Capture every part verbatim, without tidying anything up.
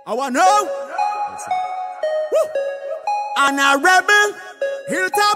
I want to know. And a rebel, hilltop,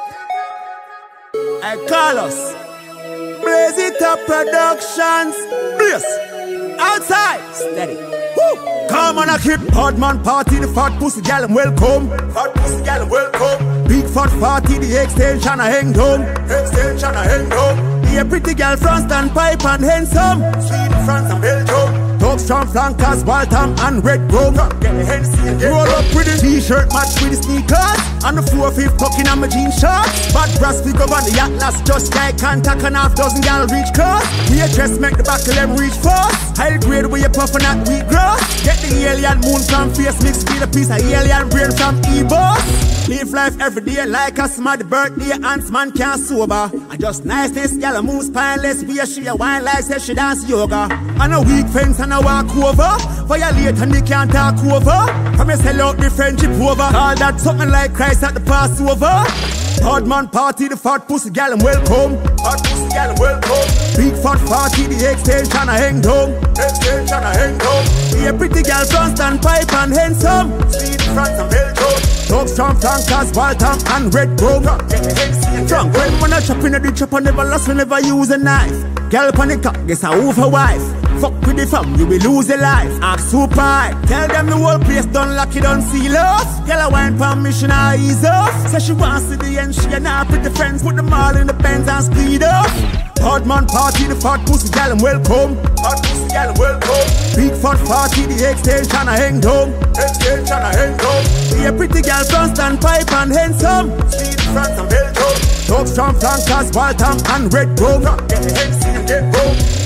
I call us Blaze It Up Productions. Blaze, outside, steady. Woo. Come on, I keep hard man party, the fat pussy gal and welcome. Fat pussy gal and welcome. Big fat party, the extension I hang down. Extension I hang down. The pretty girl France and pipe and handsome. Sweden, France and Belgium. Top strong flankers, Waltham and Red Rum. Get the Hennessy and roll up with the t-shirt match with the sneakers. And the four fifth tucking on my jean shorts. Bad brass figure on the Atlas, just like contact and half dozen gal reach cars. We a dress make the back of them reach fast. High grade where you puffin' at wheat grass. Get the alien moon from face mixed with a piece of alien brain from E-Boss. Live life every day like a smart birthday, ants man can't sober. And just niceness, gal moves spineless. We a she a wine like say she dance yoga. And a weak fence and a walk over. Violate and they can't talk over. From you sell out the friendship over. Call that something like Christ at the Passover. Hard man party, the fat pussy gal and welcome. Fat pussy gal and welcome. Big fat party, the extension I hang down. Extension I hang down. The pretty gal France and pipe and handsome. Sweden, France and Belgium. Top strong flankers, Waltham and Red Rum. Get the Hennessy and drunk. When I chop in the chop I never lost, we never use a knife. Gal on the cock, guess I over wife. Fuck with the fam, you will lose your life. Ask super high. Tell them the whole place done lock it, don't seal off. Girl, I want permission, I ease off. Say she wants to the end, she and I with the friends. Put them all in the Benz and speed off. Hard man party, the fat pussy gal and welcome. Fat pussy gal and welcome. Big fat party, the extension I hang down. Extension I hang down. The pretty gal France and pipe and handsome. Sweden, France and Belgium. Top strong flankers, Waltham and Red Rum. Get the Hennessy and get home.